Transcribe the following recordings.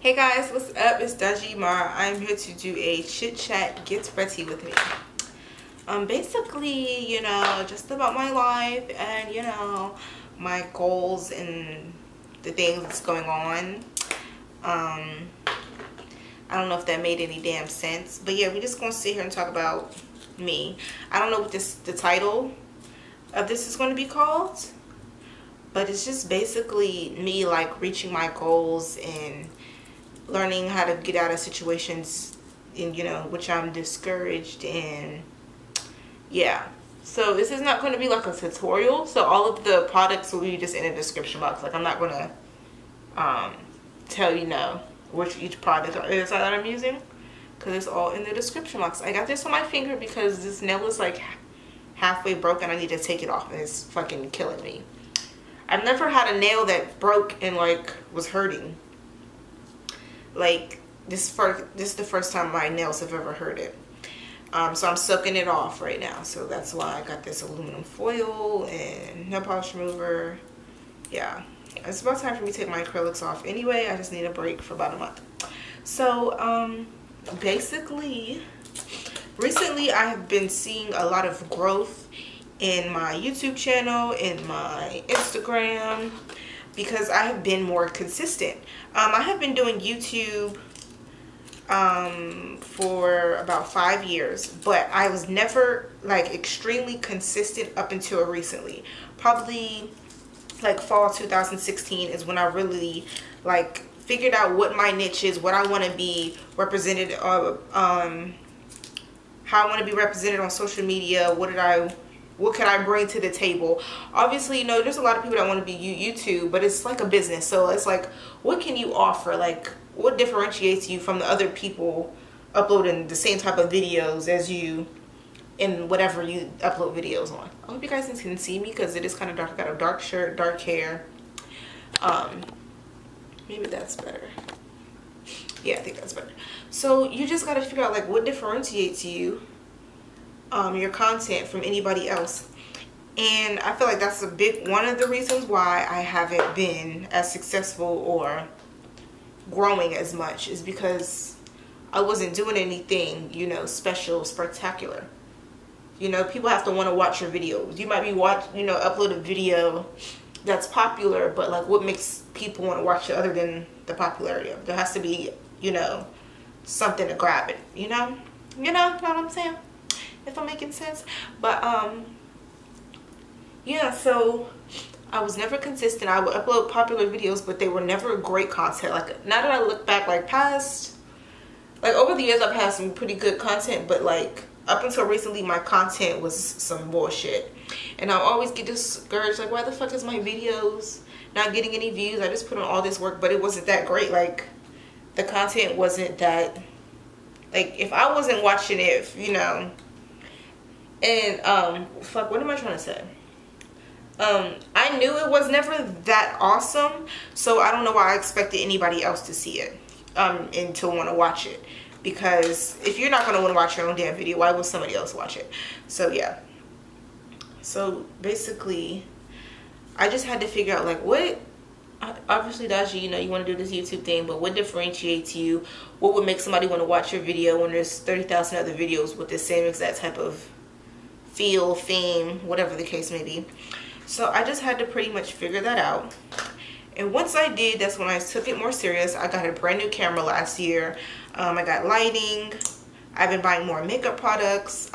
Hey guys, what's up? It's Daji Mar. I'm here to do a chit chat get ready with me. Basically, just about my life and my goals and the things that's going on. I don't know if that made any damn sense, but yeah, we're just gonna sit here and talk about me. I don't know what the title of this is going to be called, but it's just basically me like reaching my goals and learning how to get out of situations in which I'm discouraged. And yeah, so this is not going to be like a tutorial, so all of the products will be just in the description box. Like I'm not going to tell which each product is that I'm using, because it's all in the description box. I got this on my finger because this nail is like halfway broken. I need to take it off and it's fucking killing me. I've never had a nail that broke and like was hurting. Like this is the first time my nails have ever hurt it. So I'm soaking it off right now. So that's why I got this aluminum foil and nail polish remover. Yeah, it's about time for me to take my acrylics off anyway. I just need a break for about a month. So basically, recently I have been seeing a lot of growth in my YouTube channel, in my Instagram, because I have been more consistent. I have been doing YouTube for about 5 years, but I was never like extremely consistent up until recently. Probably like fall 2016 is when I really like figured out what my niche is, what I want to be represented of, how I want to be represented on social media. What can I bring to the table? Obviously, there's a lot of people that want to be YouTube, but it's like a business. So it's like, what can you offer? Like, what differentiates you from the other people uploading the same type of videos as you in whatever you upload videos on? I hope you guys can see me because it is kind of dark. I got a dark shirt, dark hair. Maybe that's better. Yeah, I think that's better. So you just got to figure out like what differentiates you, your content from anybody else. And I feel like that's one of the reasons why I haven't been as successful or growing as much, is because I wasn't doing anything special, spectacular. People have to want to watch your videos. You might be upload a video that's popular, but like what makes people want to watch it other than the popularity of it? There has to be something to grab it. You know what I'm saying? If I'm making sense. But yeah, so I was never consistent. I would upload popular videos, but they were never great content. Like now that I look back, like over the years I've had some pretty good content, but like up until recently my content was some bullshit. And I always get discouraged, like why the fuck is my videos not getting any views? I just put in all this work, but it wasn't that great. Like the content wasn't that, like if I wasn't watching it, and fuck, what am I trying to say? I knew it was never that awesome, so I don't know why I expected anybody else to see it and to want to watch it. Because if you're not going to want to watch your own damn video, why would somebody else watch it? So yeah, so basically I just had to figure out like what, obviously Daji, you want to do this YouTube thing, but what differentiates you? What would make somebody want to watch your video when there's 30,000 other videos with the same exact type of feel, theme, whatever the case may be? So I just had to pretty much figure that out. And once I did, that's when I took it more serious. I got a brand new camera last year. I got lighting. I've been buying more makeup products.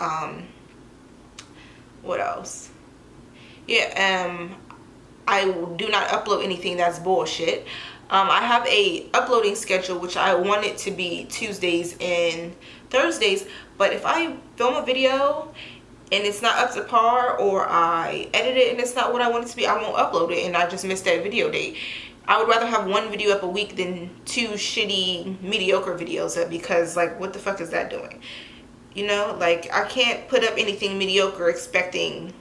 What else? Yeah, I do not upload anything that's bullshit. I have a uploading schedule, which I want it to be Tuesdays and Thursdays. But if I film a video and it's not up to par, or I edit it and it's not what I want it to be, I won't upload it and I just missed that video date. I would rather have one video up a week than 2 shitty, mediocre videos up, because like what the fuck is that doing? Like I can't put up anything mediocre expecting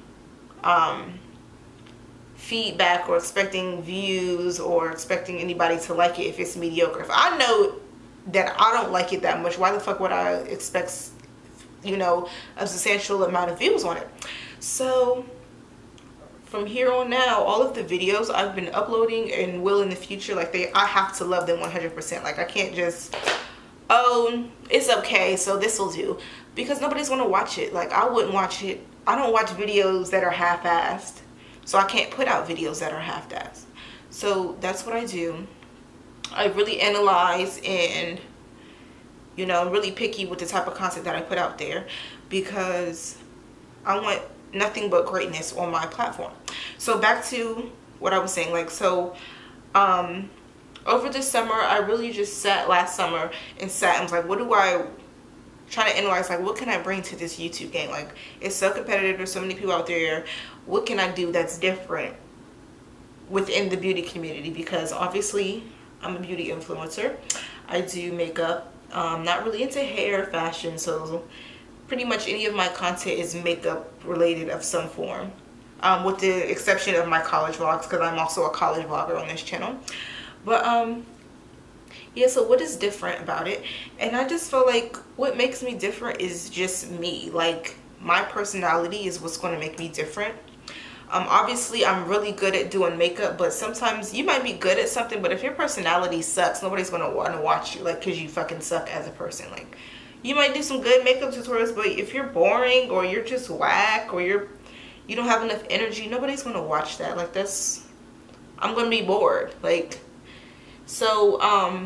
feedback or expecting views or expecting anybody to like it if it's mediocre. If I know that I don't like it that much, why the fuck would I expect a substantial amount of views on it? So from here on now, all of the videos I've been uploading and will in the future, like I have to love them 100%. Like I can't just, oh, it's okay, so this will do, because nobody's gonna watch it. Like I wouldn't watch it. I don't watch videos that are half-assed, so I can't put out videos that are half-assed. So that's what I do. I really analyze and, you know, I'm really picky with the type of content that I put out there, because I want nothing but greatness on my platform. So back to what I was saying, like, so over the summer, I really just sat last summer and was like, what do I try to analyze, like, what can I bring to this YouTube game? Like, it's so competitive, there's so many people out there. What can I do that's different within the beauty community? Because obviously I'm a beauty influencer. I do makeup, not really into hair, fashion, so pretty much any of my content is makeup related of some form, with the exception of my college vlogs, because I'm also a college vlogger on this channel. But yeah, so what is different about it? And I just feel like what makes me different is just me. Like, my personality is what's going to make me different. Obviously I'm really good at doing makeup, but sometimes you might be good at something, but if your personality sucks, nobody's going to want to watch you, like, because you fucking suck as a person. Like, you might do some good makeup tutorials, but if you're boring or you're just whack or you don't have enough energy, nobody's going to watch that. Like, that's, I'm going to be bored. Like, so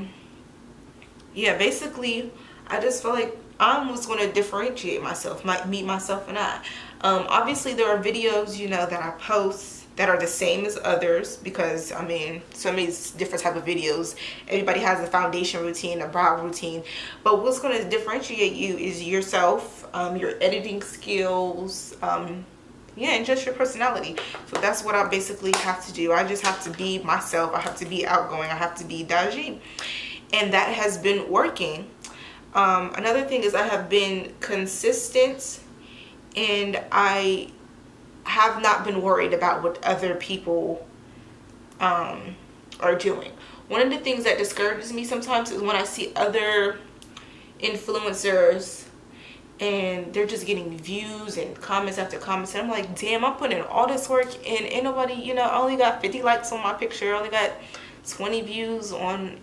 yeah, basically I just feel like I'm what's going to differentiate myself, meet myself and I. Obviously there are videos, you know, that I post that are the same as others, because I mean, so many different type of videos. Everybody has a foundation routine, a brow routine, but what's going to differentiate you is yourself, your editing skills, yeah, and just your personality. So that's what I basically have to do. I just have to be myself. I have to be outgoing. I have to be Daji, and that has been working. Another thing is I have been consistent, and I have not been worried about what other people are doing. One of the things that discourages me sometimes is when I see other influencers and they're just getting views and comments after comments, and I'm like, damn, I'm putting in all this work and ain't nobody, you know, I only got 50 likes on my picture, I only got 20 views on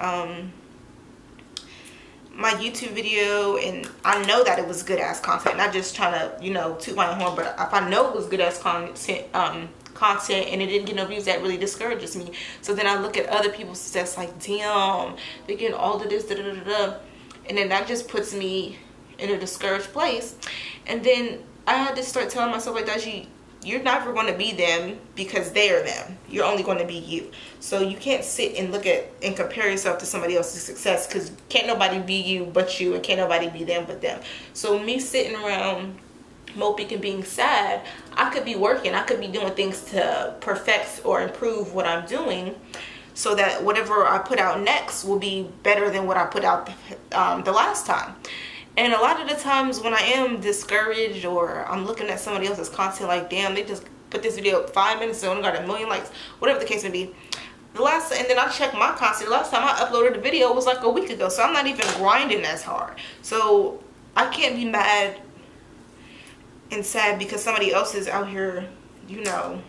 my YouTube video, and I know that it was good ass content, not just trying to, you know, toot my own horn, but if I know it was good ass content and it didn't get no views, that really discourages me. So then I look at other people's success, like, damn, they're getting all of this, da, da, da, da, and then that just puts me in a discouraged place. And then I had to start telling myself, like, Daji, you're never going to be them because they are them. You're only going to be you. So you can't sit and look at and compare yourself to somebody else's success, because can't nobody be you but you, and can't nobody be them but them. So me sitting around moping and being sad, I could be working, I could be doing things to perfect or improve what I'm doing, so that whatever I put out next will be better than what I put out the last time. And a lot of the times when I am discouraged or I'm looking at somebody else's content, like, damn, they just put this video up 5 minutes and only got 1 million likes, whatever the case may be. And then I check my content. The last time I uploaded a video was like a week ago, so I'm not even grinding as hard. So I can't be mad and sad because somebody else is out here, you know,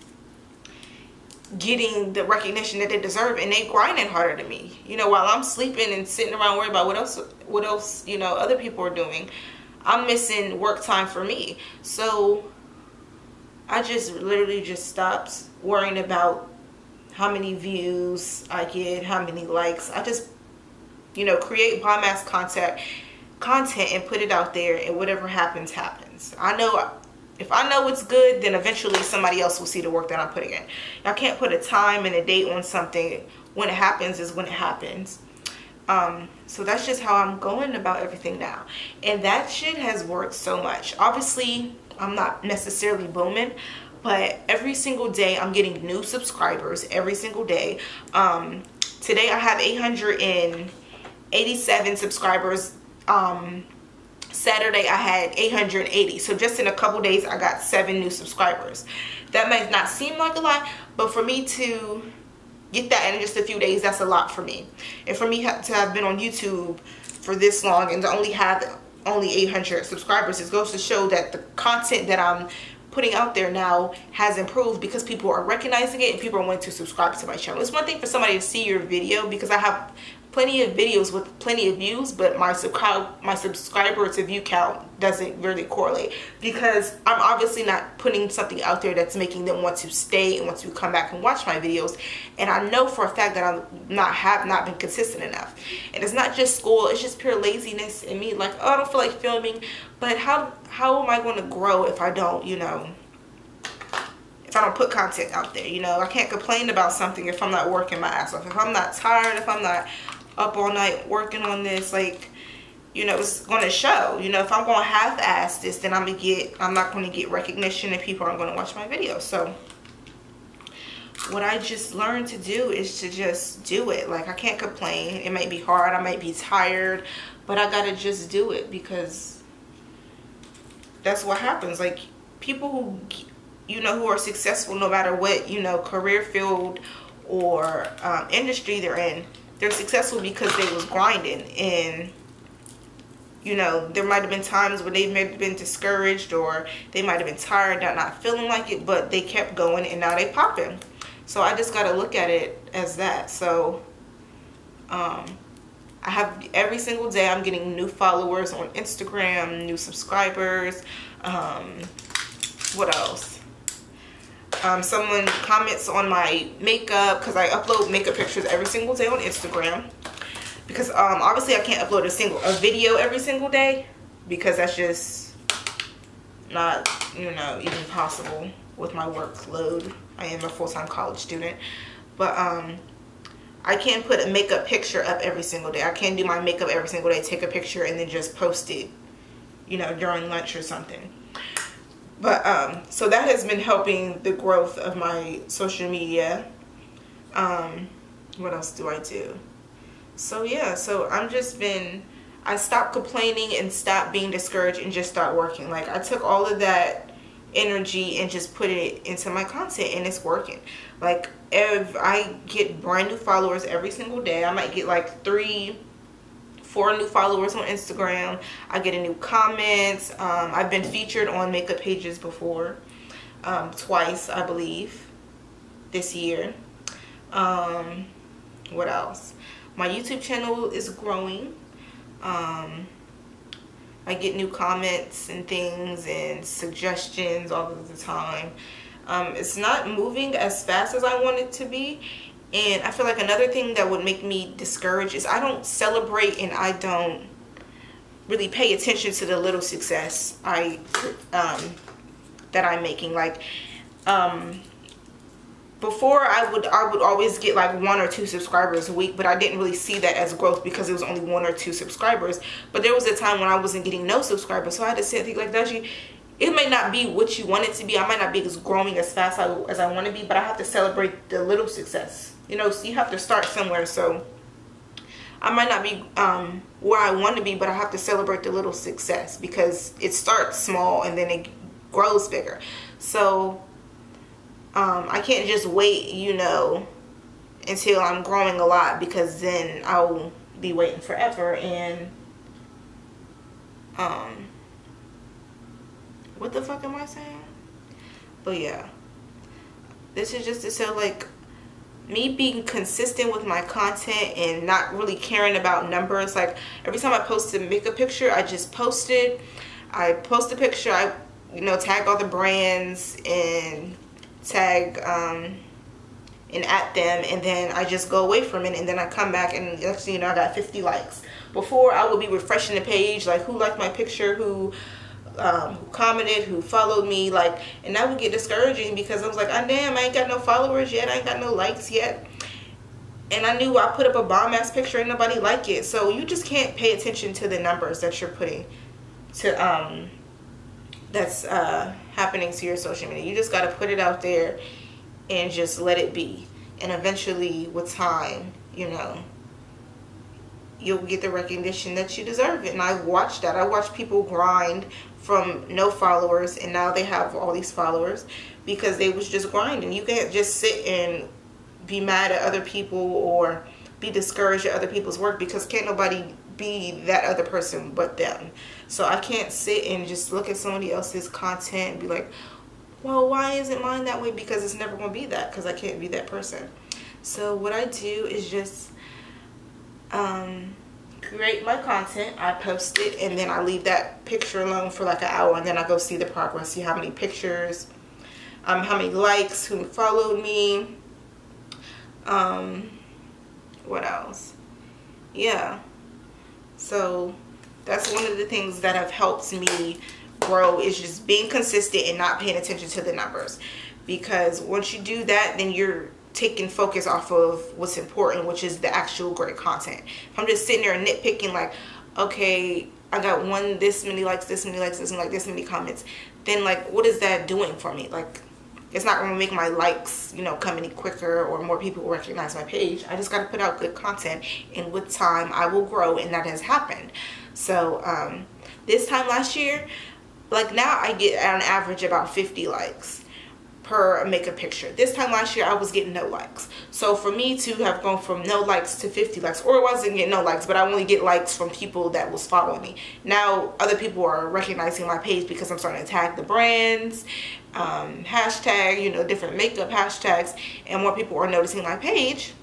getting the recognition that they deserve, and they grinding harder than me, you know, while I'm sleeping and sitting around worried about what else, you know, other people are doing. I'm missing work time for me. So I just literally just stopped worrying about how many views I get, how many likes. I just, you know, create bomb ass content and put it out there, and whatever happens happens. I know if I know it's good, then eventually somebody else will see the work that I'm putting in. I can't put a time and a date on something. When it happens is when it happens. So that's just how I'm going about everything now. And that shit has worked so much. Obviously, I'm not necessarily booming, but every single day I'm getting new subscribers every single day. Today I have 887 subscribers. Saturday I had 880. So just in a couple days I got 7 new subscribers. That might not seem like a lot, but for me to get that in just a few days, that's a lot for me. And for me to have been on YouTube for this long and to only have 800 subscribers, it goes to show that the content that I'm putting out there now has improved because people are recognizing it and people are wanting to subscribe to my channel. It's one thing for somebody to see your video, because I have plenty of videos with plenty of views, but my subscriber to view count doesn't really correlate, because I'm obviously not putting something out there that's making them want to stay and want to come back and watch my videos. And I know for a fact that have not been consistent enough. And it's not just school, it's just pure laziness in me, like, oh, I don't feel like filming. But how am I going to grow if I don't, you know, if I don't put content out there? You know, I can't complain about something if I'm not working my ass off, if I'm not tired, if I'm not up all night working on this. Like, you know, it's going to show. You know, if I'm going to half-ass this, then I'm not going to get recognition and people aren't going to watch my videos. So what I just learned to do is to just do it. Like, I can't complain. It might be hard, I might be tired, but I gotta just do it, because that's what happens. Like, people who, you know, who are successful no matter what, you know, career field or industry they're in, they're successful because they was grinding. And, you know, there might have been times when they may have been discouraged, or they might have been tired, not feeling like it, but they kept going and now they popping. So I just got to look at it as that. So I have, every single day I'm getting new followers on Instagram, new subscribers. What else? Someone comments on my makeup, because I upload makeup pictures every single day on Instagram. Because obviously I can't upload a video every single day, because that's just not, you know, even possible with my workload. I am a full-time college student. But I can't put a makeup picture up every single day. I can't do my makeup every single day, take a picture and then just post it, you know, during lunch or something. But so that has been helping the growth of my social media. What else do I do? So yeah, so I stopped complaining and stopped being discouraged and just start working. Like, I took all of that energy and just put it into my content, and it's working. Like, if I get brand new followers every single day, I might get like 3-4 new followers on Instagram. I get a new comment. I've been featured on makeup pages before, twice I believe this year. What else? My YouTube channel is growing. I get new comments and things and suggestions all of the time. It's not moving as fast as I want it to be. And I feel like another thing that would make me discouraged is I don't celebrate and I don't really pay attention to the little success that I'm making. Like, before I would always get like 1 or 2 subscribers a week, but I didn't really see that as growth because it was only 1 or 2 subscribers. But there was a time when I wasn't getting no subscribers, so I had to sit and think, like, Daji, it may not be what you want it to be. I might not be as growing as fast as I want to be, but I have to celebrate the little success. You know, so you have to start somewhere. So I might not be where I want to be, but I have to celebrate the little success, because it starts small and then it grows bigger. So I can't just wait, you know, until I'm growing a lot, because then I'll be waiting forever. And what the fuck am I saying? But yeah, this is just to say, like, me being consistent with my content and not really caring about numbers. Like, every time I post a makeup picture, I just post it. I post a picture, I, you know, tag all the brands and tag and at them, and then I just go away from it, and then I come back and next thing you know, I got 50 likes. Before, I would be refreshing the page, like, who liked my picture, who commented, who followed me, like, and that would get discouraging, because I was like, oh damn, I ain't got no followers yet, I ain't got no likes yet, and I knew I put up a bomb ass picture and nobody liked it. So you just can't pay attention to the numbers that you're putting to that's happening to your social media. You just got to put it out there and just let it be, and eventually with time, you know, you'll get the recognition that you deserve it. And I watched that. I watched people grind from no followers, and now they have all these followers because they was just grinding. You can't just sit and be mad at other people or be discouraged at other people's work, because can't nobody be that other person but them. So I can't sit and just look at somebody else's content and be like, Well, why isn't mine that way? Because it's never going to be that, because I can't be that person. So what I do is just create my content, I post it, and then I leave that picture alone for like an hour, and then I go see the progress, see how many pictures, how many likes, who followed me, what else? Yeah. So that's one of the things that have helped me grow, is just being consistent and not paying attention to the numbers. Because once you do that, then you're taking focus off of what's important, which is the actual great content. If I'm just sitting there nitpicking like, okay, I got this many likes, this many likes, this many comments, then like, what is that doing for me? Like, it's not going to make my likes, you know, come any quicker or more people recognize my page. I just got to put out good content, and with time I will grow, and that has happened. So this time last year, like now I get on average about 50 likes per makeup picture. This time last year I was getting no likes. So for me to have gone from no likes to 50 likes, or it wasn't getting no likes, but I only get likes from people that was following me. Now other people are recognizing my page because I'm starting to tag the brands, hashtag, you know, different makeup hashtags, and more people are noticing my page.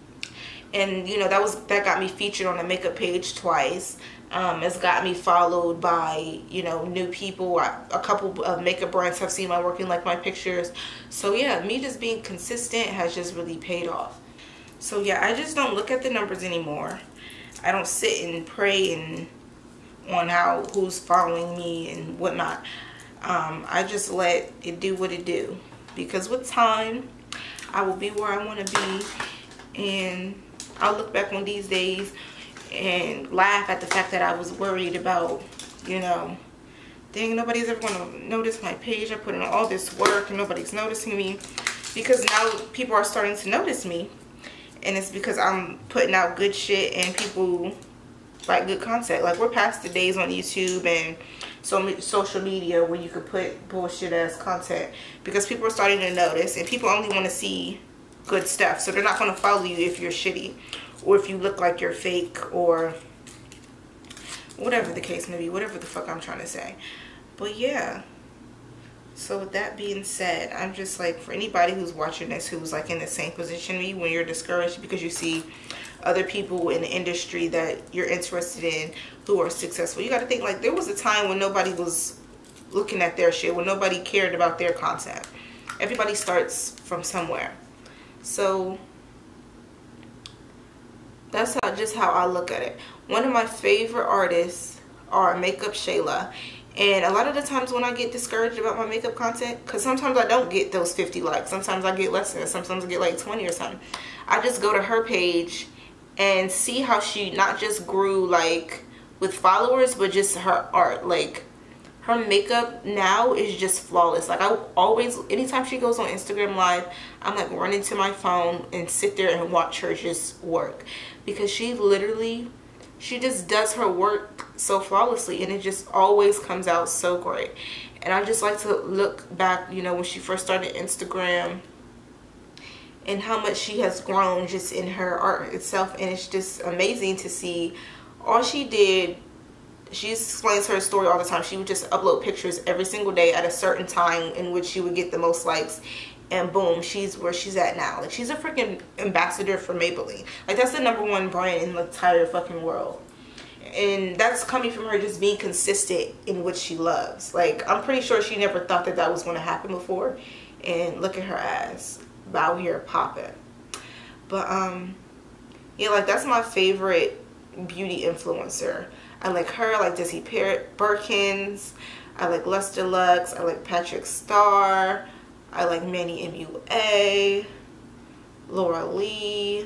And you know, that got me featured on the makeup page twice. It's got me followed by, you know, new people. A couple of makeup brands have seen my work and like my pictures. So yeah, me just being consistent has just really paid off. So yeah, I just don't look at the numbers anymore. I don't sit and pray on who's following me and whatnot. I just let it do what it do, because with time I will be where I want to be, and I'll look back on these days and laugh at the fact that I was worried about, you know, dang, nobody's ever going to notice my page. I put in all this work and nobody's noticing me. Because now people are starting to notice me, and it's because I'm putting out good shit and people like good content. Like, we're past the days on YouTube and social media where you could put bullshit ass content, because people are starting to notice, and people only want to see good stuff. So they're not going to follow you if you're shitty, or if you look like you're fake, or whatever the case may be, whatever the fuck I'm trying to say. But yeah, so with that being said, I'm just like, for anybody who's watching this who's like in the same position as me, when you're discouraged because you see other people in the industry that you're interested in who are successful, you got to think, like, there was a time when nobody was looking at their shit, when nobody cared about their content. Everybody starts from somewhere. So that's just how I look at it. One of my favorite artists are Makeup Shayla. And a lot of the times when I get discouraged about my makeup content, because sometimes I don't get those 50 likes. Sometimes I get less than it. Sometimes I get like 20 or something. I just go to her page and see how she not just grew like with followers, but just her art. Like, her makeup now is just flawless. Like, I always, anytime she goes on Instagram Live, I'm like running to my phone and sit there and watch her just work. Because she literally, she just does her work so flawlessly, and it just always comes out so great. And I just like to look back, you know, when she first started Instagram, and how much she has grown just in her art itself. And it's just amazing to see. All she did, she explains her story all the time. She would just upload pictures every single day at a certain time in which she would get the most likes, and boom, she's where she's at now. Like, she's a freaking ambassador for Maybelline. Like, that's the #1 brand in the entire fucking world. And that's coming from her just being consistent in what she loves. Like, I'm pretty sure she never thought that that was going to happen before. And look at her ass out here popping. But yeah, like, that's my favorite beauty influencer. I like her. I like Desi Perkins. I like Luster Lux. I like Patrick Starr. I like Manny MUA, Laura Lee.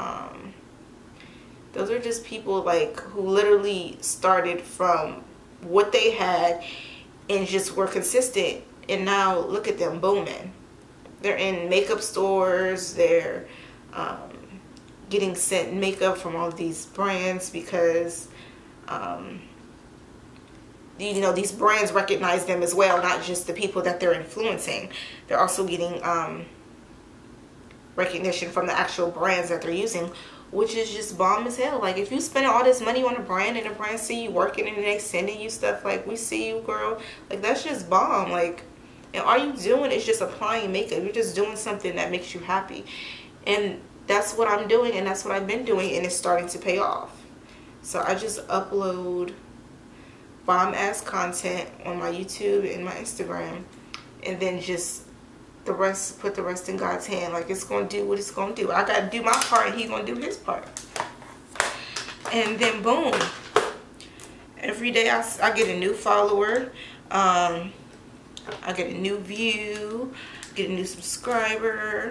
Those are just people like who literally started from what they had and just were consistent, and now look at them booming. They're in makeup stores. They're getting sent makeup from all of these brands because you know, these brands recognize them as well, not just the people that they're influencing. They're also getting recognition from the actual brands that they're using, which is just bomb as hell. Like, if you spend all this money on a brand and the brand see you working and they sending you stuff like, we see you, girl, like, that's just bomb. Like, And all you doing is just applying makeup. You're just doing something that makes you happy. And that's what I'm doing, and that's what I've been doing, and it's starting to pay off. So I just upload bomb ass content on my YouTube and my Instagram, and then just the rest, put the rest in God's hand. Like, it's gonna do what it's gonna do. I gotta do my part, and He's gonna do His part. And then boom, every day I get a new follower, I get a new view, get a new subscriber,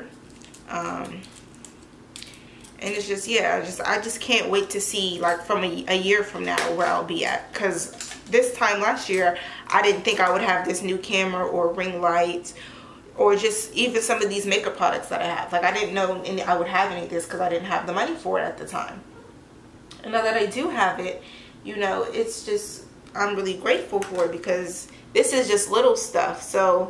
and it's just, yeah, I just can't wait to see, like, from a year from now where I'll be at. Because this time last year, I didn't think I would have this new camera or ring lights, or just even some of these makeup products that I have. Like, I didn't know I would have any of this because I didn't have the money for it at the time. And now that I do have it, you know, it's just, I'm really grateful for it, because this is just little stuff. So,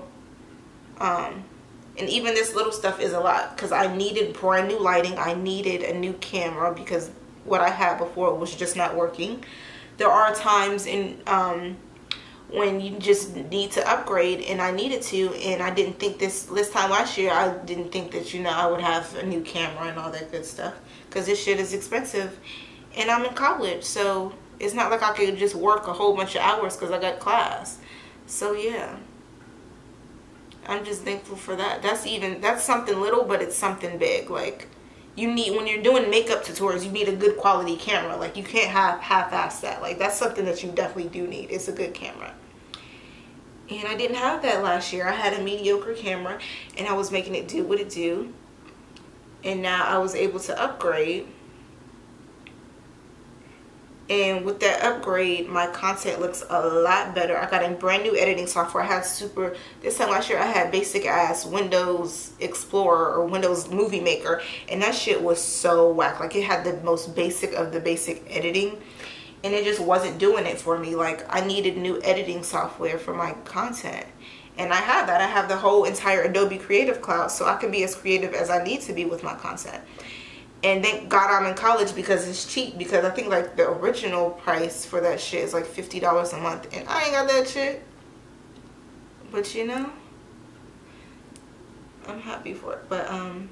and even this little stuff is a lot, because I needed brand new lighting. I needed a new camera because what I had before was just not working. There are times in when you just need to upgrade, and I needed to, and I didn't think this time last year, I didn't think that, you know, I would have a new camera and all that good stuff, because this shit is expensive, and I'm in college, so it's not like I could just work a whole bunch of hours because I got class. So yeah, I'm just thankful for that. That's something little, but it's something big. Like, you need, when you're doing makeup tutorials, you need a good quality camera. Like, you can't half-ass that. Like, that's something that you definitely do need. It's a good camera. And I didn't have that last year. I had a mediocre camera, and I was making it do what it do. And now I was able to upgrade. And with that upgrade, my content looks a lot better. I got a brand new editing software. I had this time last year, I had basic ass Windows Explorer or Windows Movie Maker, and that shit was so whack. Like, it had the most basic of the basic editing, and it just wasn't doing it for me. Like, I needed new editing software for my content, and I have that. I have the whole entire Adobe Creative Cloud, so I can be as creative as I need to be with my content. And thank God I'm in college, because it's cheap. Because I think, like, the original price for that shit is like $50 a month, and I ain't got that shit. But, you know, I'm happy for it. But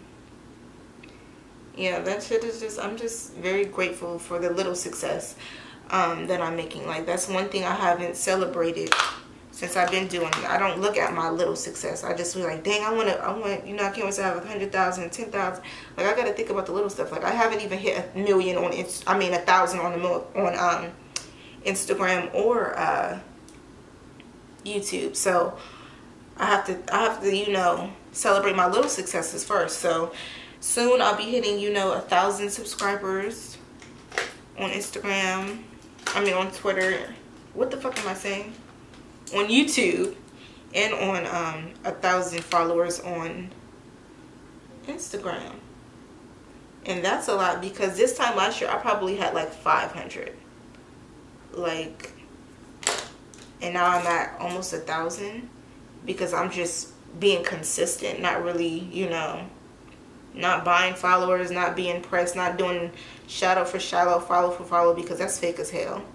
yeah, that shit is just, I'm just very grateful for the little success that I'm making. Like, that's one thing I haven't celebrated since I've been doing it. I don't look at my little success. I just feel like, dang, I want, you know, I can't wait to have 100,000, 10,000. Like, I gotta think about the little stuff. Like, I haven't even hit 1 million on 1,000 on Instagram or YouTube. So I have to, you know, celebrate my little successes first. So soon I'll be hitting, you know, 1,000 subscribers on Instagram. I mean, on Twitter. What the fuck am I saying? On YouTube, and on 1,000 followers on Instagram. And that's a lot, because this time last year I probably had like 500. Like, and now I'm at almost 1,000, because I'm just being consistent, not really, you know, not buying followers, not being pressed, not doing shadow for shadow, follow for follow, because that's fake as hell.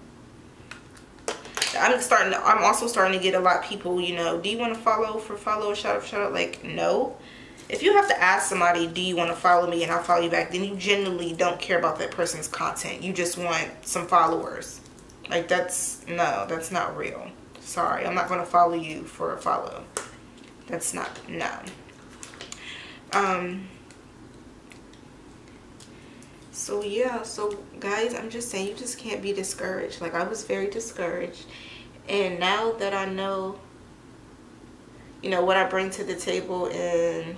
I'm also starting to get a lot of people, you know, do you want to follow for follow, shout out? Like, no. If you have to ask somebody, do you want to follow me, and I'll follow you back, then you genuinely don't care about that person's content. You just want some followers. Like, that's not real. Sorry, I'm not going to follow you for a follow. That's not, no. So yeah, so guys, I'm just saying, you just can't be discouraged. Like, I was very discouraged, and now that I know, you know, what I bring to the table, and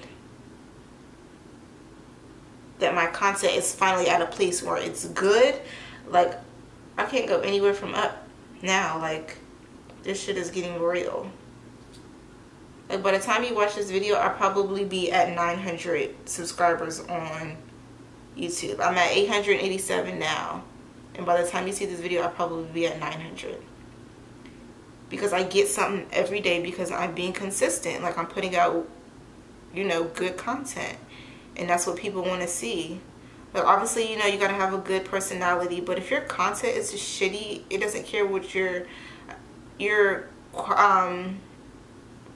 that my content is finally at a place where it's good, like, I can't go anywhere from up now. Like, this shit is getting real. Like, by the time you watch this video, I'll probably be at 900 subscribers on YouTube. I'm at 887 now, and by the time you see this video, I'll probably be at 900, because I get something every day, because I'm being consistent. Like, I'm putting out, you know, good content, and that's what people want to see. But obviously, you know, you gotta have a good personality, but if your content is just shitty, it doesn't care what your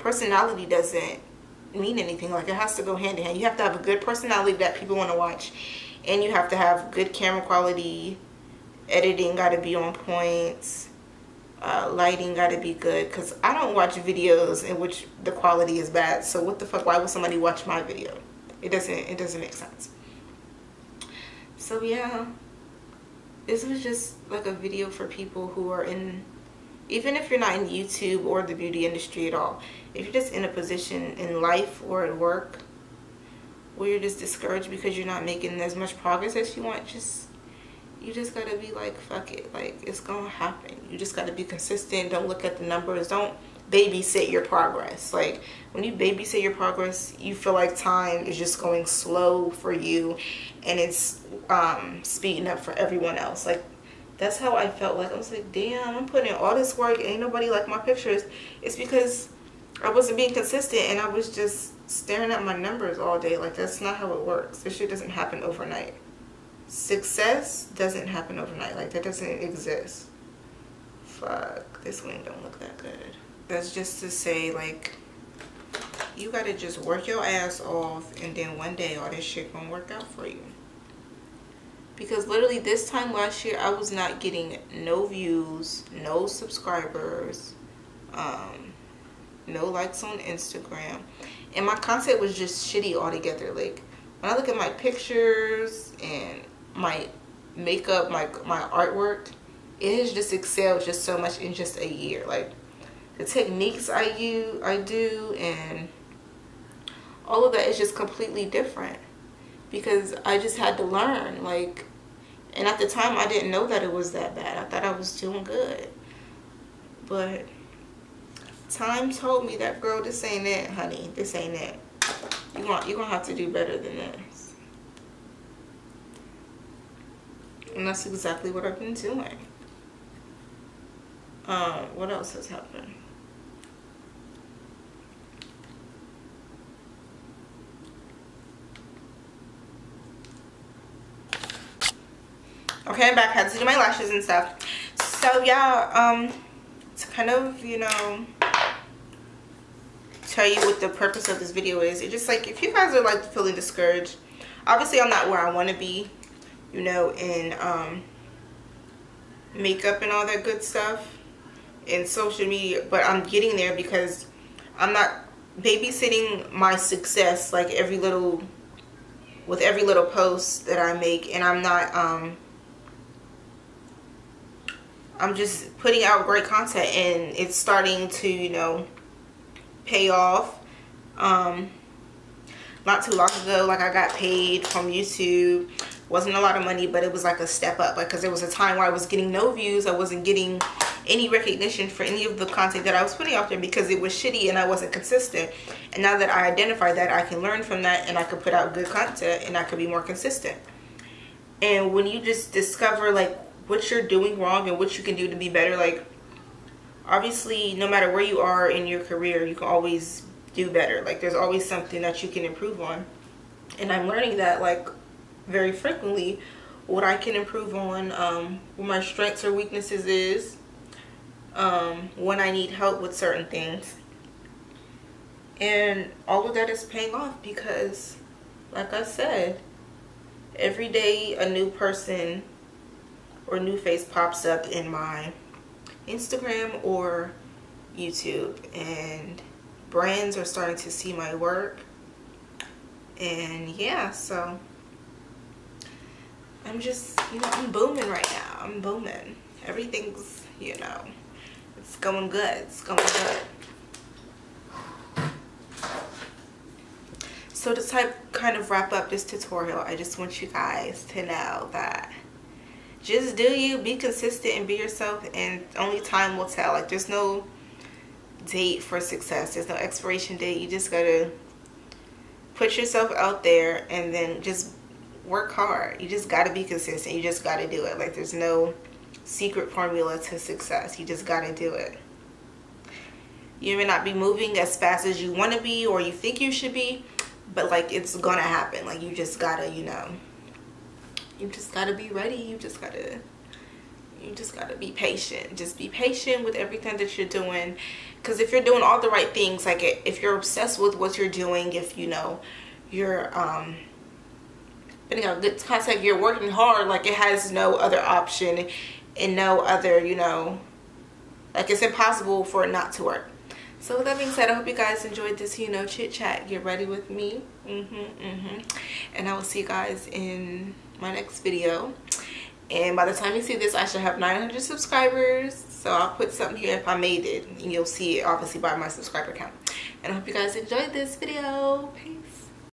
personality doesn't mean anything. Like, it has to go hand in hand. You have to have a good personality that people want to watch, and you have to have good camera quality. Editing got to be on point. Lighting got to be good, because I don't watch videos in which the quality is bad. So what the fuck, why would somebody watch my video? It doesn't make sense. So yeah, this was just like a video for people who are in, even if you're not in YouTube or the beauty industry at all, if you're just in a position in life or at work where you're just discouraged because you're not making as much progress as you want, you just gotta be like, fuck it, like, it's gonna happen. You just gotta be consistent. Don't look at the numbers. Don't babysit your progress. Like, when you babysit your progress, you feel like time is just going slow for you, and it's speeding up for everyone else. Like, that's how I felt. Like, I was like, damn, I'm putting in all this work, ain't nobody like my pictures. It's because I wasn't being consistent, and I was just staring at my numbers all day. Like, that's not how it works. This shit doesn't happen overnight. Success doesn't happen overnight. Like, that doesn't exist. Fuck, this wing don't look that good. That's just to say, like, you gotta just work your ass off, and then one day all this shit gonna work out for you. Because literally this time last year, I was not getting no views, no subscribers, no likes on Instagram, and my content was just shitty altogether. Like, when I look at my pictures and my makeup, my artwork, it has just excelled just so much in just a year. Like, the techniques I do, and all of that is just completely different, because I just had to learn. Like, and at the time I didn't know that it was that bad. I thought I was doing good, but time told me that, girl, this ain't it, honey. This ain't it. You're gonna have to do better than this. And that's exactly what I've been doing. What else has happened? Okay, I'm back. I had to do my lashes and stuff. So yeah, to kind of, you know, tell you what the purpose of this video is. It's just like, if you guys are like feeling discouraged, obviously I'm not where I want to be, you know, in makeup and all that good stuff in social media, but I'm getting there because I'm not babysitting my success like with every little post that I make, and I'm not I'm just putting out great content, and it's starting to, you know, pay off. Not too long ago, like, I got paid from YouTube. Wasn't a lot of money, but it was like a step up, like, because there was a time where I was getting no views. I wasn't getting any recognition for any of the content that I was putting out there because it was shitty and I wasn't consistent. And now that I identified that, I can learn from that, and I can put out good content, and I can be more consistent. And when you just discover like what you're doing wrong and what you can do to be better, like, obviously no matter where you are in your career, you can always do better. Like, there's always something that you can improve on, and I'm learning that, like, very frequently, what I can improve on, what my strengths or weaknesses is, when I need help with certain things. And all of that is paying off because, like I said, every day a new person or new face pops up in my Instagram or YouTube, and brands are starting to see my work. And yeah, so I'm just, you know, I'm booming right now. I'm booming. Everything's, you know, it's going good. It's going good. So to kind of wrap up this tutorial, I just want you guys to know that just do you, be consistent, and be yourself, and only time will tell. Like, there's no date for success. There's no expiration date. You just gotta put yourself out there and then just work hard. You just gotta be consistent. You just gotta do it. Like, there's no secret formula to success. You just gotta do it. You may not be moving as fast as you want to be or you think you should be, but like, it's gonna happen. Like, you just gotta, you know, you just gotta be ready. You just just gotta be patient. Just be patient with everything that you're doing, because if you're doing all the right things, like if you're obsessed with what you're doing, if you know you're putting out good content, you're working hard, like it has no other option and no other, you know, like it's impossible for it not to work. So with that being said, I hope you guys enjoyed this, you know, chit chat, get ready with me. And I will see you guys in my next video. And by the time you see this, I should have 900 subscribers. So I'll put something here if I made it, and you'll see it obviously by my subscriber count. And I hope you guys enjoyed this video. Peace.